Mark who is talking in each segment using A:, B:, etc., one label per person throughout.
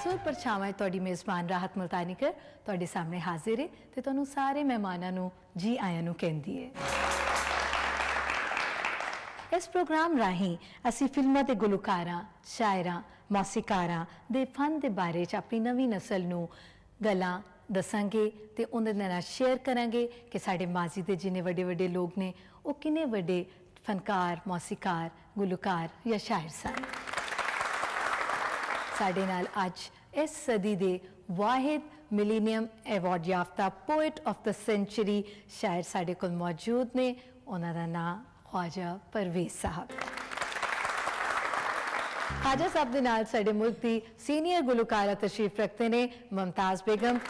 A: सुर परछावां तुहाडी मेज़बान राहत मुल्तानीकर तुहाडे सामने हाजिर है ते तुहानू सारे मेहमानां नू जी आयां नू कहंदी है। इस प्रोग्राम राही असी फिल्मां दे गुलकारां, शायरां, मौसीकारां दे फन दे बारे च अपनी नवी नस्ल नू गल्लां दसांगे ते उन्हां दे नाल शेयर करांगे कि साडे माजी दे जिन्ने वड्डे वड्डे लोग ने वो किन्ने वड्डे फनकार, मौसीकार, गुलकार या शायर सन। साडे नाल अज इस सदी दे वाहिद मिलीनियम अवार्ड याफ्ता पोएट ऑफ द सेंचुरी शायर साडे कोल मौजूद ने। उन्हां दा नाम ख्वाजा परवेज साहब। ख्वाजा साहब दे नाल साडे मुल्क दी सीनियर गुलकारा तशरीफ रखते ने मुमताज बेगम।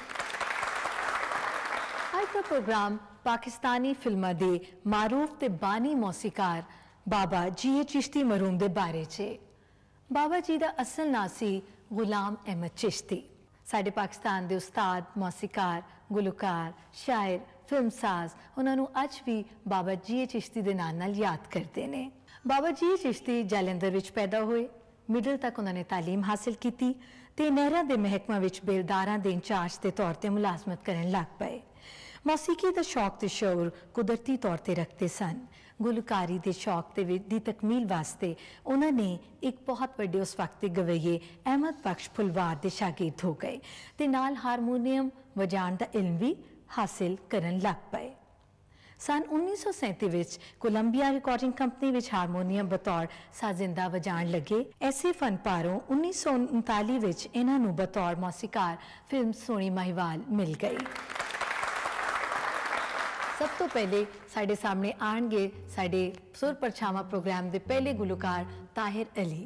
A: आज का प्रोग्राम पाकिस्तानी फिल्मां दे मारूफ ते बानी मौसीकार बाबा जी चिश्ती मरूम दे बारे च। बाबा जी का असल नाम सी गुलाम अहमद चिश्ती। साडे पाकिस्तान के उस्ताद, मौसीकार, गुलकार, शायर, फिल्मसाज उन्होंने अज भी बाबा जी चिश्ती के नाम नाल याद करते हैं। बाबा जी चिश्ती जालंधर विच पैदा हुए। मिडल तक उन्होंने तालीम हासिल की ते नहरां दे महकमा विच बेलदारां दे इंचार्ज के तौर पर मुलाजमत करन लग पे। मौसीकी का शौक ते शौर कुदरती तौर पर रखते सन। गुलकारी के शौक की तकमील वास्ते उन्होंने एक बहुत बड़े उस वक्त के गवैये अहमद बख्श फुलवार के शागिर्द हो गए ते नाल हारमोनीयम वजाण का इल्म भी हासिल करन लग पे। सन 1937 कोलंबिया रिकॉर्डिंग कंपनी विच हारमोनीयम बतौर साजिंदा वजाण लगे। ऐसे फनपारों 1939 विच इन्हां नूं बतौर मौसीकार फिल्म सोनी महिवाल मिल गई। सब तो पहले साडे सामने आएंगे साडे सुर परछावां प्रोग्राम के पहले गुलकार ताहिर अली।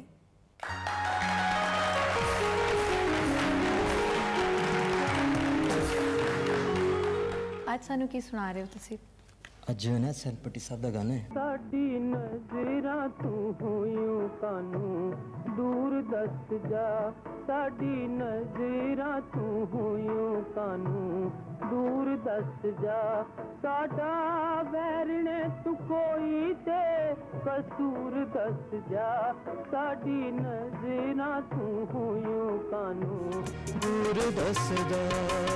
A: आज सानू की सुना रहे हो तुसी?
B: अज ना सैलपट्टी साहब का गाना है।
C: साडी नज़रां तू होयूं कानू दूर दस जा, साडी नज़रां तू होयूं कानू दूर दस जा, साडा वैर ने तू कोई ते कसूर दस जा, साडी नज़रां तू होयूं कानू
B: दूर दस जा।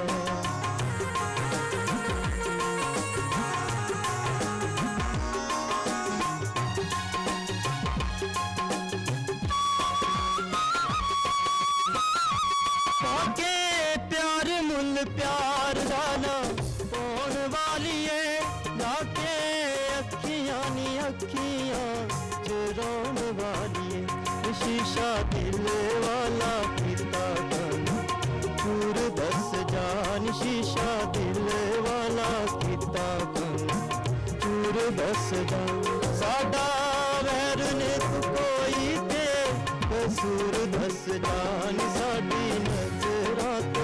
C: प्यार जाना कौन वाली है, लाके अखियां नी अखियां चुरान वाली है, शीशा दिल वाला पीता कन दूर दस जान, शीशा दिल वाला पीता कन दूर दस जान, साडा वैर ने तू कोई ते कसूर दस जान, साडी नजरां तो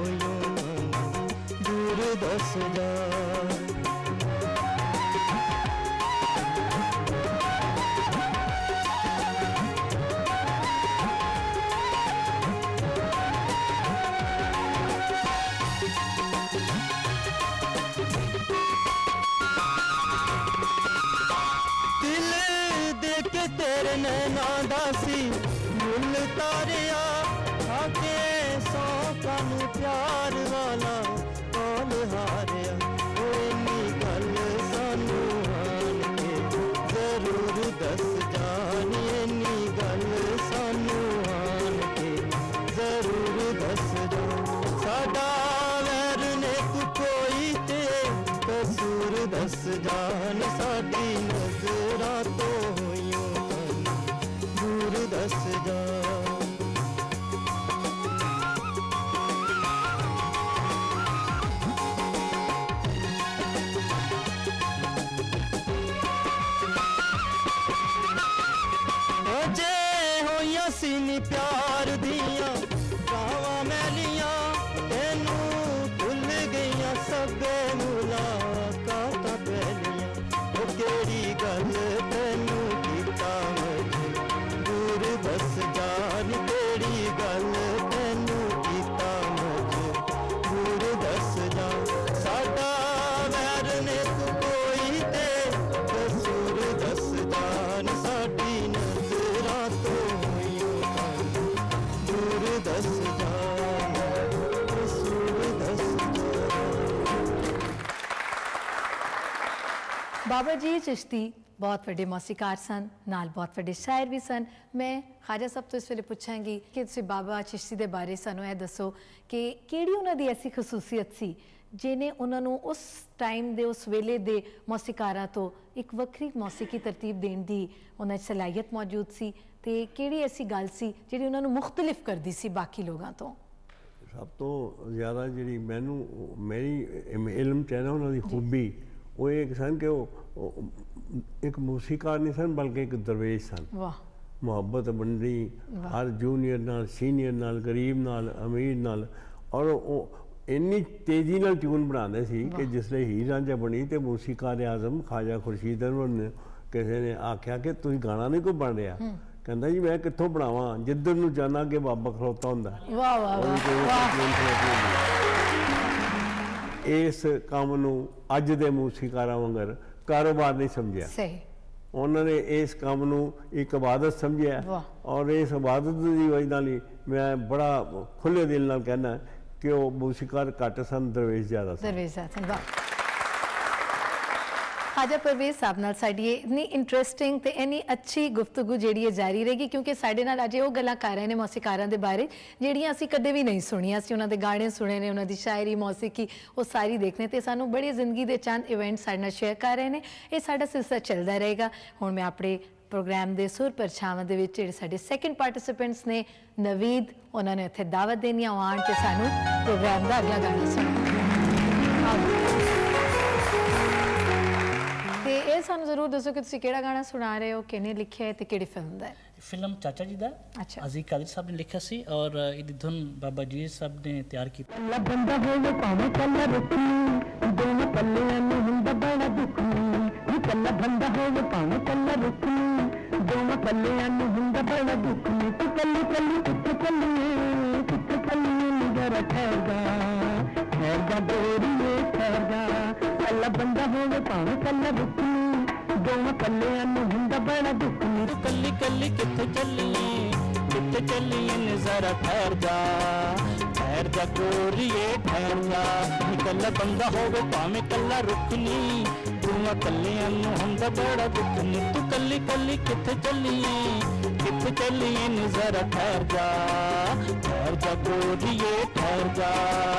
C: दस जा। दिल दे के तेरे नैना दासी मुल तारिया, आके सौ कानू प्यार वाला हारिया, इन्नी गल सानू आन के जरूर दस जान, इन्नी गल सानू आन के जरूर दस जान, साडा वैर ने तू कोई ते कसूर दस जान, साडी नजरां तो होयूं दूर दस जान। सीनी प्यार दिया गावां मैलियां, तेनू भुल गईयां सबे मुलाकातां पहलियां, ओ केड़ी गल तेनू कीता मजबूर दस जान, केड़ी गल तेनू कीता मजबूर दस जान, साडा वैर ने तू कोई ते कसूर दस जान, साडी नजरां तो दस जा।
A: बाबा जी चिश्ती बहुत वड्डे मौसीकार सन, नाल बहुत वड्डे शायर भी सन। मैं ख्वाजा साहब तो इस वेले पुछांगी कि तुसीं बाबा चिश्ती दे बारे सानू यह दसो कि किहड़ी उन्हां दी ऐसी खसूसियत सी जिहने उन्हां नूं उस टाइम दे उस वेले दे मौसीकारां तो एक वक्री मौसीकी तरतीब देण दी उन्हां 'च सलाहियत मौजूद सी ते किहड़ी ऐसी गल सी जिहड़ी उन्हां नूं मुख्तलिफ करदी सी बाकी लोगां तो?
D: सब तो ज़्यादा जी मैनू मेरी इलम च है ना उन्होंने खूबी वो एक सन कि वो एक मूसीकार नहीं सन बल्कि एक दरवेश सन।
A: वाह।
D: मुहब्बत बंडी हर जूनियर नाल सीनियर नाल गरीब नाल अमीर नाल और वो इन्नी तेज़ी नाल ट्यून बनाते सी कि जिसले हीर रांझा बनी तो मूसीकार आजम ख्वाजा खुर्शीद ने किसी ने आख्या कि तुम गाना नहीं कोई बन रहा, कहता जी मैं कितों बनावा जिधर नूं जाना कि बाबा खलोता हुंदा।
A: वाह वाह वाह।
D: इस काम नूं अज दे मूसीकारां वांगर कारोबार नहीं समझिया,
A: सही
D: उन्होंने इस काम नूं एक इबादत समझिया और इस इबादत की वजह नाल ही मैं बड़ा खुले दिल नाल कहना कि वो मूसीकार घट सन दरवेश ज़्यादा सन।
A: दरवेश सन। वाह। ख्वाजा परवेज़ साहब नाल साडी इतनी इंटरस्टिंग ते इन्नी अच्छी गुफ्तगू जिहड़ी है जारी रहेगी क्योंकि साडे नाल अज वो गल्लां कर रहे हैं मौसीकारां दे बारे जिहड़ियां असीं कदे भी नहीं सुणियां सी। उन्हां दे गाने सुने ने, उन्हां दी शायरी मौसीकी वो सारी देखने ते सानू बड़ी जिंदगी दे चंद इवेंट साडे नाल शेयर कर रहे हैं। ये साडा सिलसिला चलदा रहेगा। हुण मैं अपने प्रोग्राम के सुर परछावां दे विच जिहड़े साडे सैकेंड पार्टिसिपेंट्स ने नवीद उन्होंने इत्थे दावत देनी आण ते सानू प्रोग्राम का अगला गाना सुना। ते ये सानू जरूर दसो कि तुसीं किहड़ा गाना सुना रहे हो, किहने लिखिया है ते किहड़ी फिल्म दा है?
E: फिल्म चाचा जी दा।
A: अच्छा।
E: अजीज कादिर साहब ने लिखा सी और इहदी धुन बाबा जी साहब ने तैयार की।
C: बंदा होवे भावें कल्ला रुखी दोनों पल्लियां नूं हुंदा बड़ा दुखी कल्ला बंदा होवे भावें कल्ला रुखी दोनों पल्लियां नूं हुंदा बड़ा दुखी तू कल्ली कल्ली कित्थे चल्लिए नी जरा ठहर जा डोरीए ठहर जा कल्ला बंदा होवे भावें कल्ला रुखी दोनों पल्लियां नूं हुंदा बड़ा दुखी
E: तू कल्ली कल्ली कित्थे चल्लिए नी जरा ठहर जा गोरिए ठहर जा कल्ला बंदा होवे भावें कल्ला रुखनी दूआ कल्लियां नूं हुंदा बड़ा दुखनी तू कल्ली कल्ली कित्थे चल्लिए नी जरा ठहर जा गोरिए ठहर जा।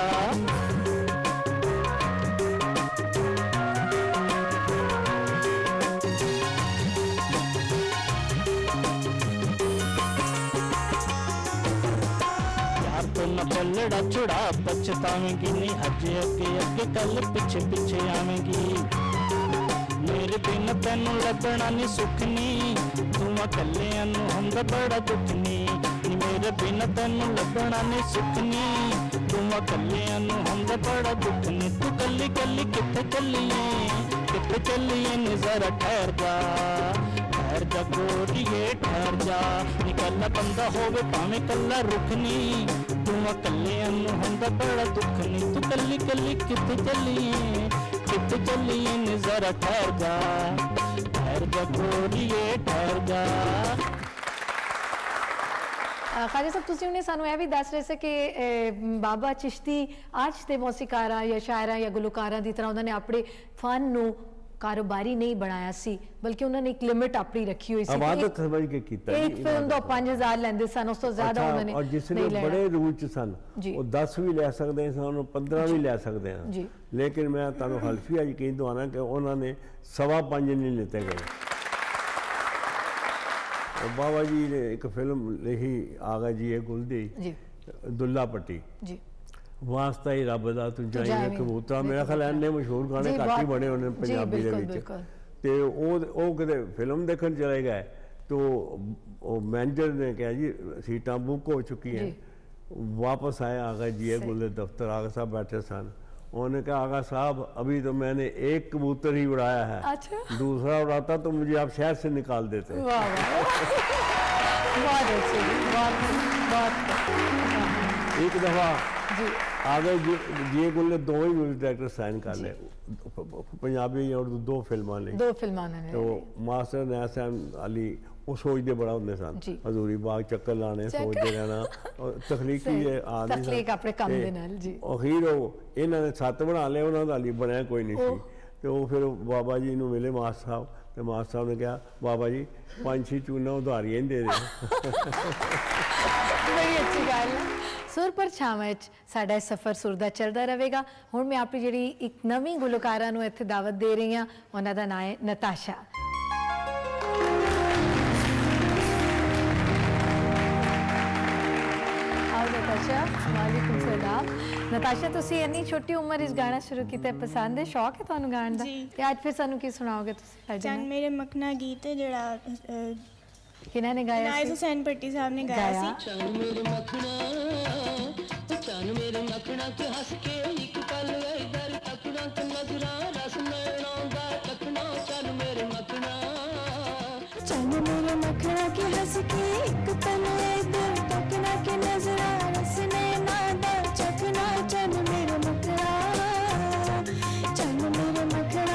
E: पलड़ा चुड़ा पछतावेंगी नी अजे अगे अगे कल पिछे पिछे आवेंगी मेरे बिन तैनू लभना नी सुखनी दूआ कल्लियां नूं हुंदा बड़ा दुखनी मेरे बिन तैनू लभना नी सुखनी दूआ कल्लियां नूं हुंदा बड़ा दुखनी तू कल्ली कल्ली कित्थे चल्लिए नी जरा ठहर जा गोरिए ठहर जा कल्ला बंदा होवे भावें कल्ला रुखनी दूआ कल्लियां नूं हुंदा बड़ा दुखनी तू कल्ली कल्ली कित्थे चल्लिए नी जरा ठहर जा गोरिए ठहर जा।
A: ख्वाजा साहब तुसीं हुणे सानू यह भी दस रहे थे कि बाबा चिश्ती अज दे मौसीकारां या शायरां या गुलकारां की तरह उन्होंने अपने फन नूं कारोबारी नहीं बनाया सी बल्कि उन्होंने एक लिमिट अपनी रखी हुई सी।
D: इबादत समझ के कीता
A: एक फिल्म तो 5000 लेंदे सन उस तो ज्यादा उन्होंने
D: और जिसने बड़े रूल च सन वो 10 भी ले सकते सन 15 भी ले सकते हैं लेकिन मैं तुहानू हल्फिया यकीन दवाना कि उन्होंने 5.25 नहीं लेते गए। बाबा जी ने एक फिल्म लिखी आगा जी गुल दी दुल्ला पट्टी वास्ता ही रब दा तू जाइए कबूतरा मेरा ख्याल इन्ने मशहूर गाने घट ही बने उन्हें पंजाबी दे विच ते ओ किते फिल्म देखण चले गए तो मैनेजर ने कहा जी सीटां बुक हो चुकी हैं। वापस आए आगा जी गुल दे दफ्तर आगा साहब बैठे सन उन्होंने कहा आगा साहब अभी तो मैंने एक कबूतर ही उड़ाया है। अच्छा? दूसरा उड़ाता तो मुझे आप शहर से निकाल देते। एक दफा आगे जी गुल ने 2 ही म्यूजिक डायरेक्टर साइन कर ले पंजाबी और 2 फिल्मां ने तो मास्टर ने अली वो सोचते बड़ा होंगे सन हजूरी बाग चक्कर लाने सोचते रहना तखलीकी अखीर इन्होंने 7 बना लिया उन्होंने हाली बनया कोई नहीं सी तो वो फिर बाबा जी ਨੂੰ मिले मास्टर साहब, तो मास्टर साहब ने कहा बाबा जी 5-6 चूना उधारियां ही दे दे।
A: बड़ी अच्छी गल है। सुर पर छावां साडा सफ़र सुर दा चलदा रहेगा। हुण मैं अपनी जिहड़ी एक नवीं गुलकारा नूं इत्थे दावत दे रही हां, उन्हां दा नाम है नताशा। आओ नताशा, वालेकुम सलाम। नताशा, तुसी इन्नी छोटी उम्र इस गाना शुरू किया, पसंद है, शौक है तुहानूं गाण दा? ते अज फिर सानूं की सुणाओगे तुसी?
F: चन मेरे मखना गीत है जिहड़ा
A: किन्हां ने गाया?
F: नाइज़ हुसैन भट्टी साहब ने गाया सी।
C: चन मेरे मखना के हंस के एक पल इधर तकना के नजरा रस नैना दा तकना। चन मेरे मखना के हंस के एक पल इधर तकना के नजरा रस नैना दा चखना। चन मेरे मखना, चन मेरे मखना।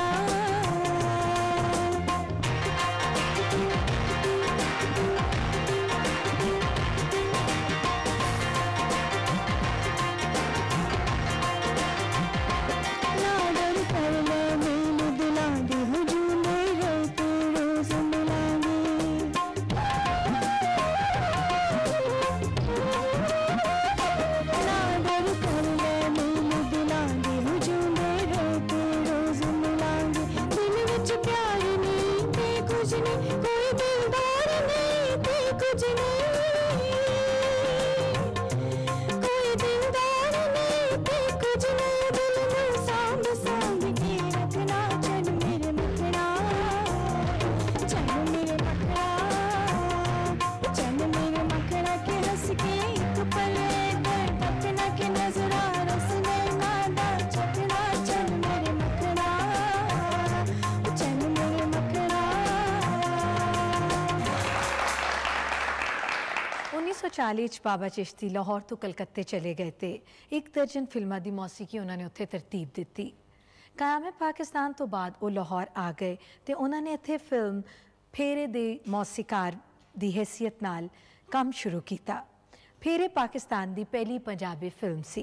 A: बाबा चिश्ती लाहौर तो कलकत्ते चले गए थे। 1 दर्जन फिल्मां दी मौसीकी उन्होंने उत्थे तरतीब दिती। कायम पाकिस्तान तो बाद वो लाहौर आ गए तो उन्होंने इत्थे फिल्म फेरे दे मौसीकार दी हैसियत नाल काम शुरू किया। फेरे पाकिस्तान दी पहली पंजाबी फिल्म सी।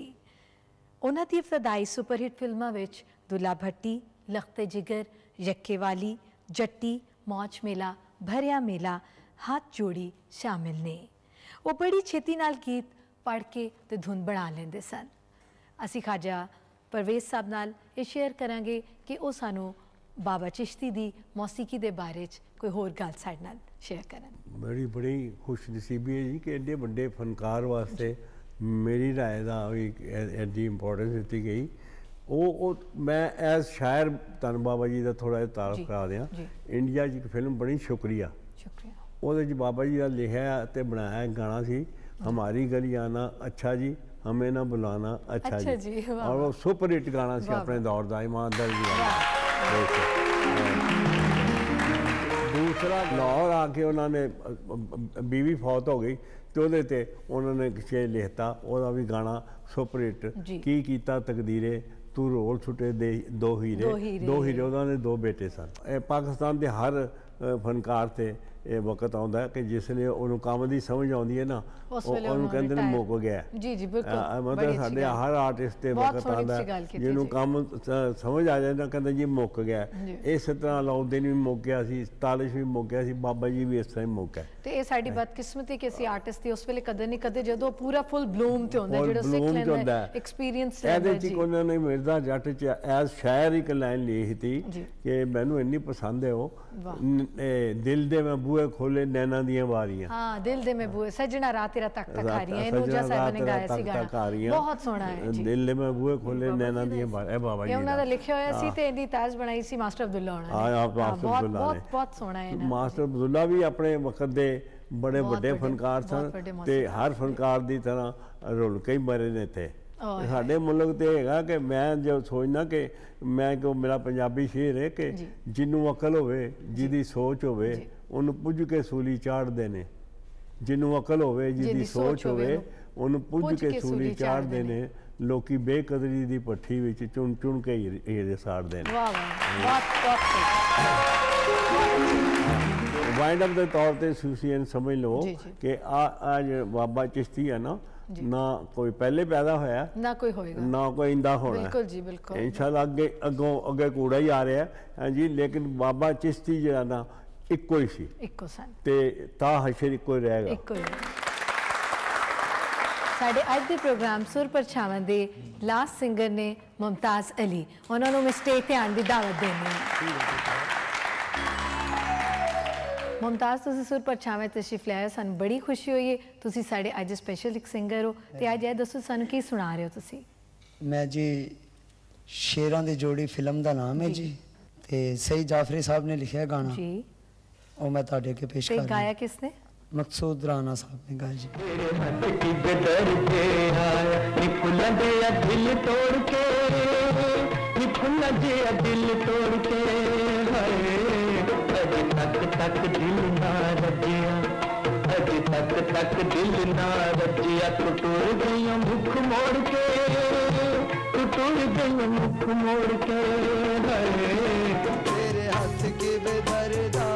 A: उन्हां दी इब्तदाई सुपरहिट फिल्मां विच दुल्ला भट्टी, लखते जिगर, यक्के वाली, जट्टी, मौज मेला, भरिया मेला, हाथ जोड़ी शामिल ने। वो बड़ी छेती नाल गीत पढ़ के ते धुन बना लेंदे सन। असी खाजा परवेज साहब नाल ये शेयर करांगे कि वो सानू बाबा चिश्ती दी मौसीकी दे बारे च कोई होर गल साडे नाल शेयर करन।
D: बड़ी खुश नसीबी है जी कि एडे बड़े फनकार वास्ते मेरी राय का एडी इंपॉर्टेंस दी गई। वो मैं एज शायर धन बाबा जी का थोड़ा जिहा तारफ करा दियां। इंडिया च एक फिल्म बनी शुक्रिया, ਉਹਦੇ 'ਚ बाबा जी का लिखा तो बनाया गाना सी हमारी गली आना अच्छा जी हमें ना बुलाना अच्छा जी। और वो सुपर हिट गाना सी अपने दौर का, ईमानदारी जी। दूसरा लाहौर आके उन्होंने बीवी फौत हो गई तो उन्होंने शेर लिखता, वह भी गाना सुपर हिट की कीता तकदीरे तू रोल छुटे दे दो हीरे। उन्होंने 2 बेटे सन। पाकिस्तान के हर फनकार से ये वक्त आता है कि जिसने उन्होंने काम की समझ आती है ना उन्होंने कहते हैं मुक गया। मतलब साढ़े हर आर्टिस्ट से वक्त आता है जिन्होंने काम समझ आ जाए ना कहते जी मुक गया। इस तरह अलाउद्दीन भी मुक गया सी, तालिश भी मुक गया सी, बाबा जी भी इस तरह मुक गए।
A: तो ये साडी बदकिस्मती कि असी आर्टिस्ट थे उस वेले कदे नहीं कदे जदों पूरा फुल ब्लूम ते हुंदा जेड़ा सिख लैंदा एक्सपीरियंस
D: लैंदा जी। उन्होंने मिर्जा जट च एज शायर एक लाइन लिखी थी कि मैनू इन्नी पसंद है वो दिल दे मैं बूहे खोले नैना दियां वारियां।
A: हाँ, दिल दे में बूहे सजना रात तेरा तक तक आ रही है। नूजा साहब ने गाया सी गाना, बहुत सोहना है जी।
D: दिल दे में बूहे खोले नैना दियां वारियां, बाबा जी
A: ये उन्हां दा लिखिया होया सी ते इंदी ताज बनाई सी मास्टर अब्दुल्ला होना ने। हां, बहुत सोहना है ना। मास्टर
D: अब्दुल्ला भी अपने वक्त दे बड़े बड़े फनकार सन ते हर फनकार दी तरह रुल के मरे ने थे। साडे मुल्क तो है कि मैं जो सोचना कि मैं को मेरा पंजाबी शेर है कि जिन्हों अकल होवे जिदी सोच होवे उन्होंने पुज के सूली चाढ़ते ने। जिन्हों अकल होवे जिदी सोच होवे उन्होंने पुज के सूली चाढ़ते ने। लोकी बेकदरी दी भट्ठी विच चुन चुन के हीरे साड़ते हैं। वाइंड अप के तौर पर सुसियन समझ लो कि आज बाबा चिश्ती है ना ना कोई पहले पैदा होया
A: ना कोई होएगा
D: ना कोई इंदा होना।
A: बिल्कुल जी बिल्कुल।
D: इंशाल्लाह अगे अगे कूड़ा ही आ रहा है। हाँ जी, लेकिन बाबा चिश्ती जो ना इक्को ही सी,
A: इक्को सन
D: ते ता हशर इक्को ही रहेगा।
A: इक्को ही। साडे अज दे प्रोग्राम सुर परछावां दे लास्ट सिंगर ने मुमताज़ अली, उन्होंने मैं स्टेज ते आने की दावत देनी है। मुमताज़ तुसी सुर परछावां तशरीफ लाए, सानू बड़ी खुशी हुई है। तुसी साडे अज स्पेशल एक सिंगर हो ते अज ये दसो सानू की सुना रहे हो तुसी?
G: मैं जी शेरां दी जोड़ी फिल्म दा नाम है जी, ते सईद जाफरी साहब ने लिखा है गाना
A: जी,
G: और मैं ताड़े के पेश कर रहा हूं।
A: गाया किसने?
G: मकसूद राना साहब ने गाया जी।
C: दिल तोड़ के निखुला जे दिल तोड़ के अज तक दिल ना रजिया, अज तक दिल ना रजिया, टुट गई मुख मोड़ के, टुट गई मुख मोड़ के तेरे हाथ की बेदर्दा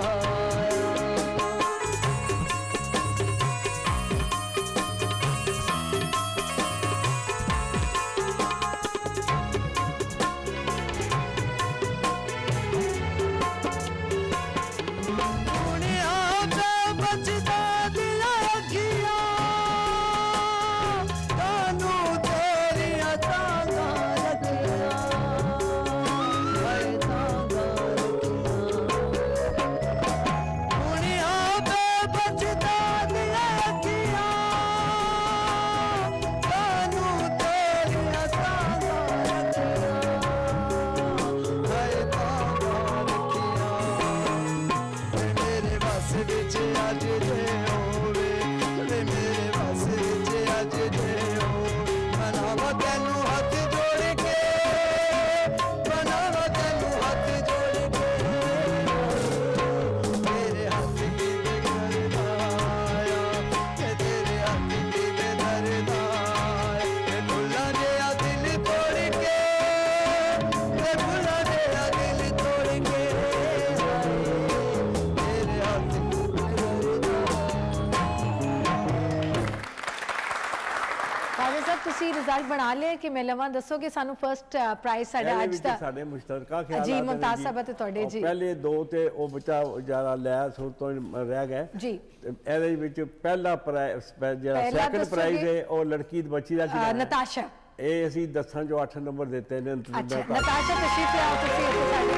A: रिजल्ट बना लिया कि मैं लवां दसो कि सानू फर्स्ट प्राइज साडा आज दा
D: साडे मुश्तरका ख्याल
A: जी मुमताज साहब ते ਤੁਹਾਡੇ जी
D: पहले दो ते ओ बच्चा जरा लिया सुर तो रह गया
A: जी।
D: ਇਹਦੇ ਵਿੱਚ ਪਹਿਲਾ ਪ੍ਰਾਈਜ਼ ਜਿਹੜਾ ਸੈਕੰਡ ਪ੍ਰਾਈਜ਼ ਹੈ ਉਹ ਲੜਕੀ ਦੀ ਬੱਚੀ ਦਾ ਕੀ ਨਾਮ ਹੈ?
A: ਨਤਾਸ਼ਾ।
D: ਇਹ ਅਸੀਂ ਦੱਸਾਂ ਜੋ 8 ਨੰਬਰ ਦਿੱਤੇ ਨੇ।
A: ਅੱਛਾ ਨਤਾਸ਼ਾ ਤਸ਼ਰੀਫ ਲਿਆਓ ਤੁਸੀਂ ਇੱਥੇ ਸਾਡੇ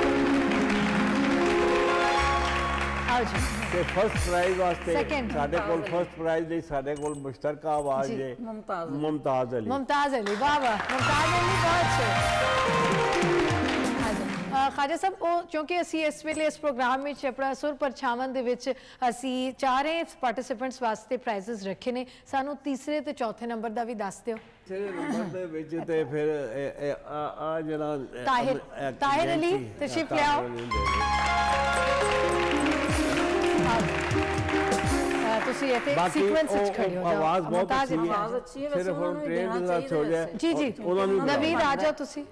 A: आओ जी।
D: ਤੇ ਫਸਟ ਪ੍ਰਾਈਜ਼ ਵਾਸਤੇ ਸਾਡੇ ਕੋਲ ਫਸਟ ਪ੍ਰਾਈਜ਼ ਲਈ ਸਾਡੇ ਕੋਲ ਮੁਸ਼ਤਰਕਾ ਆਵਾਜ਼ ਹੈ ਮੁਮਤਾਜ਼ ਅਲੀ।
A: ਮੁਮਤਾਜ਼ ਅਲੀ ਵਾਹ ਵਾਹ ਮੁਮਤਾਜ਼ ਅਲੀ ਬਹੁਤ ਅੱਛੇ। ਖਾਜਾ ਸਾਹਿਬ ਉਹ ਕਿਉਂਕਿ ਅਸੀਂ ਇਸ ਵੇਲੇ ਇਸ ਪ੍ਰੋਗਰਾਮ ਵਿੱਚ ਆਪਣਾ ਸੁਰ ਪਰਛਾਵਾਂ ਦੇ ਵਿੱਚ ਅਸੀਂ ਚਾਰੇ ਪਾਰਟਿਸਿਪੈਂਟਸ ਵਾਸਤੇ ਪ੍ਰਾਈਜ਼ਸ ਰੱਖੇ ਨੇ, ਸਾਨੂੰ ਤੀਸਰੇ ਤੇ ਚੌਥੇ ਨੰਬਰ ਦਾ ਵੀ ਦੱਸ ਦਿਓ।
D: ਤੀਸਰੇ ਨੰਬਰ ਦੇ ਵਿੱਚ ਤੇ ਫਿਰ ਆ ਜਿਹੜਾ
A: ਤਾਹਿਰ ਅਲੀ ਤਸ਼ਰੀਫ ਲਿਆਓ। ਤੁਸੀਂ ਇੱਥੇ ਸੀਕੁਐਂਸ ਵਿੱਚ ਖੜੇ ਹੋ ਜਾਓ।
D: ਆਵਾਜ਼ ਬਹੁਤ ਅੱਛੀ ਹੈ, ਸਿਰਫ ਹੁਣ ਟ੍ਰੇਨ ਦਾ ਹੋ ਜਾਏ
A: ਜੀ ਜੀ। ਨਵੀਦ ਆ ਜਾਓ ਤੁਸੀਂ।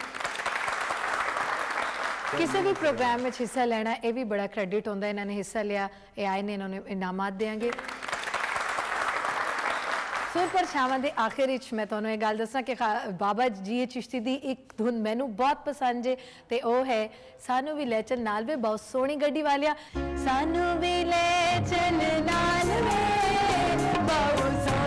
A: ਕਿਸੇ ਵੀ ਪ੍ਰੋਗਰਾਮ ਵਿੱਚ ਹਿੱਸਾ ਲੈਣਾ ਇਹ ਵੀ ਬੜਾ ਕ੍ਰੈਡਿਟ ਹੁੰਦਾ। ਇਹਨਾਂ ਨੇ ਹਿੱਸਾ ਲਿਆ, ਇਹ ਆਏ ਨੇ, ਇਹਨਾਂ ਨੂੰ ਇਨਾਮਾਤ ਦੇਾਂਗੇ। ਸੁਰ ਪਰਛਾਵਾਂ ਦੇ ਆਖਿਰ ਵਿੱਚ ਮੈਂ ਤੁਹਾਨੂੰ ਇਹ ਗੱਲ ਦੱਸਾਂ ਕਿ ਬਾਬਾ ਜੀ ਚਿਸ਼ਤੀ ਦੀ ਇੱਕ ਧੁਨ ਮੈਨੂੰ ਬਹੁਤ ਪਸੰਦ ਜੇ ਤੇ ਉਹ ਹੈ ਸਾਨੂੰ ਵੀ ਲੈ ਚੱਲ ਨਾਲ ਵੇ ਬਹੁਤ ਸੋਹਣੀ ਗੱਡੀ ਵਾਲਿਆ, ਸਾਨੂੰ ਵੀ ਲੈ ਚੱਲ ਨਾਲ ਵੇ ਬਹੁਤ